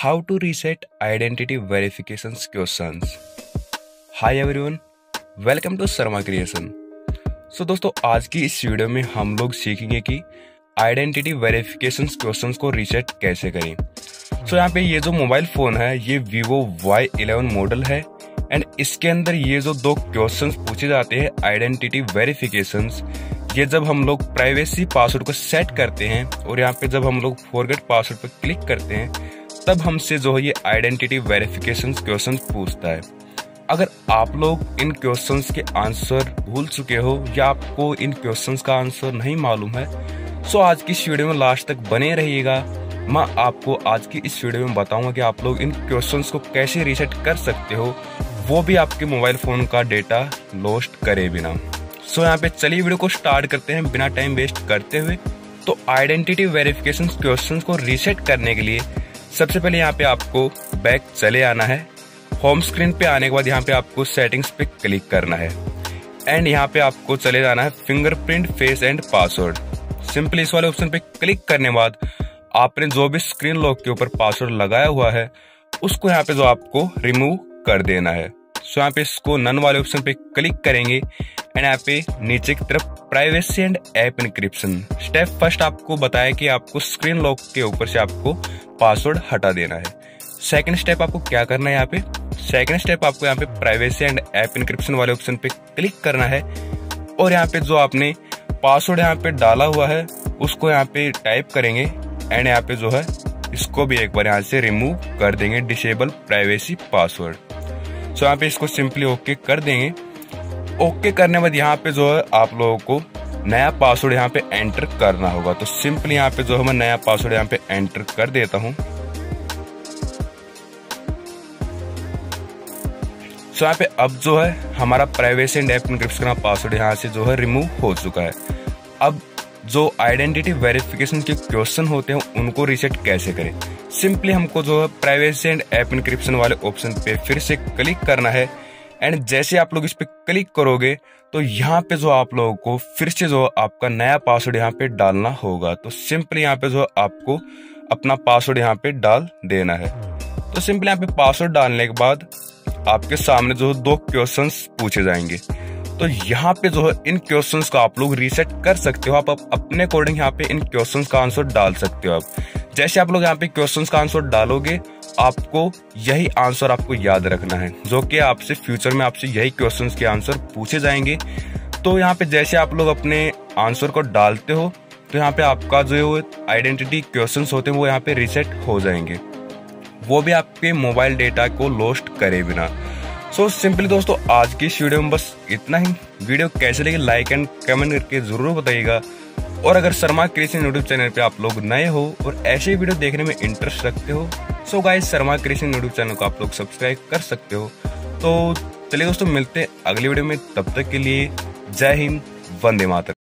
How to reset identity verifications questions. Hi everyone, welcome to Sharma creation. दोस्तों आज की इस वीडियो में हम लोग सीखेंगे कि आइडेंटिटी वेरिफिकेशन क्वेश्चंस को रीसेट कैसे करें। यहाँ पे ये जो मोबाइल फोन है ये Vivo Y11 मॉडल है एंड इसके अंदर ये जो दो क्वेश्चंस पूछे जाते हैं आइडेंटिटी वेरिफिकेशंस, ये जब हम लोग प्राइवेसी पासवर्ड को सेट करते हैं और यहाँ पे जब हम लोग फॉरगेट पासवर्ड पर क्लिक करते हैं तब हमसे जो है ये आइडेंटिटी वेरिफिकेशन क्वेश्चन पूछता है। अगर आप लोग इन क्वेश्चंस के आंसर भूल चुके हो या आपको इन क्वेश्चंस का आंसर नहीं मालूम है तो आज की इस वीडियो में लास्ट तक बने रहिएगा। मैं आपको आज की इस वीडियो में बताऊंगा कि आप लोग इन क्वेश्चंस को कैसे रीसेट कर सकते हो, वो भी आपके मोबाइल फोन का डेटा लॉस्ट करे बिना। यहाँ पे चलिए वीडियो को स्टार्ट करते हैं बिना टाइम वेस्ट करते हुए। तो आइडेंटिटी वेरिफिकेशन क्वेश्चंस को रीसेट करने के लिए सबसे पहले यहाँ पे आपको बैक चले आना है। होम स्क्रीन पे आने के बाद यहाँ पे आपको सेटिंग्स पे क्लिक करना है एंड यहाँ पे आपको चले जाना है fingerprint, face and password. Simply इस वाले ऑप्शन पे क्लिक करने के बाद आपने जो भी स्क्रीन लॉक के ऊपर पासवर्ड लगाया हुआ है उसको यहाँ पे जो आपको रिमूव कर देना है। यहाँ पे इसको नन वाले ऑप्शन पे क्लिक करेंगे एंड यहाँ पे नीचे की तरफ privacy and app encryption step first आपको बताया कि आपको स्क्रीन लॉक के ऊपर से आपको पासवर्ड हटा देना है। सेकंड स्टेप आपको क्या करना है, यहाँ पे सेकंड स्टेप आपको यहाँ पे प्राइवेसी एंड ऐप एन्क्रिप्शन वाले ऑप्शन पे क्लिक करना है और यहाँ पे जो आपने पासवर्ड यहाँ पे डाला हुआ है उसको यहाँ पे टाइप करेंगे एंड यहाँ पे जो है इसको भी एक बार यहाँ से रिमूव कर देंगे, डिसेबल प्राइवेसी पासवर्ड। यहाँ पे इसको सिंपली ओके कर देंगे। ओके करने के बाद यहाँ पे जो है आप लोगों को नया पासवर्ड यहाँ पे एंटर करना होगा। तो सिंपली यहाँ पे जो है मैं नया पासवर्ड यहाँ पे एंटर कर देता हूँ। यहाँ पे अब जो है हमारा प्राइवेसी एंड ऐप एन्क्रिप्शन का पासवर्ड यहाँ से जो है रिमूव हो चुका है। अब जो आइडेंटिटी वेरिफिकेशन के क्वेश्चन होते हैं उनको रीसेट कैसे करें, सिंपली हमको जो है प्राइवेसी एंड ऐप एन्क्रिप्शन वाले ऑप्शन पे फिर से क्लिक करना है एंड जैसे आप लोग इस पे क्लिक करोगे तो यहाँ पे जो आप लोगों को फिर से जो आपका नया पासवर्ड यहाँ पे डालना होगा। तो सिंपली यहाँ पे जो आपको अपना पासवर्ड यहाँ पे डाल देना है। तो सिंपली यहाँ पे पासवर्ड डालने के बाद आपके सामने जो दो क्वेश्चंस पूछे जाएंगे। तो यहाँ पे जो है इन क्वेश्चंस को आप लोग रीसेट कर सकते हो। आप अपने अकॉर्डिंग यहाँ पे इन क्वेश्चंस का आंसर डाल सकते हो। आप जैसे आप लोग यहाँ पे क्वेश्चंस का आंसर डालोगे आपको यही आंसर आपको याद रखना है, जो कि आपसे फ्यूचर में आपसे यही क्वेश्चंस के आंसर पूछे जाएंगे। तो यहाँ पे जैसे आप लोग अपने आंसर को डालते हो तो यहाँ पे आपका जो आइडेंटिटी क्वेश्चंस होते हैं वो यहाँ पे रीसेट हो जाएंगे, वो भी आपके मोबाइल डेटा को लॉस्ट करे बिना। सिंपली दोस्तों आज की इस वीडियो में बस इतना ही। वीडियो कैसे लगी लाइक एंड कमेंट करके जरूर बताइएगा और अगर शर्मा क्रिएशन यूट्यूब चैनल पे आप लोग नए हो और ऐसे वीडियो देखने में इंटरेस्ट रखते हो so guys Sharma creation YouTube channel को आप लोग सब्सक्राइब कर सकते हो। तो चलिए दोस्तों मिलते हैं अगली वीडियो में, तब तक के लिए जय हिंद, वंदे मातरम।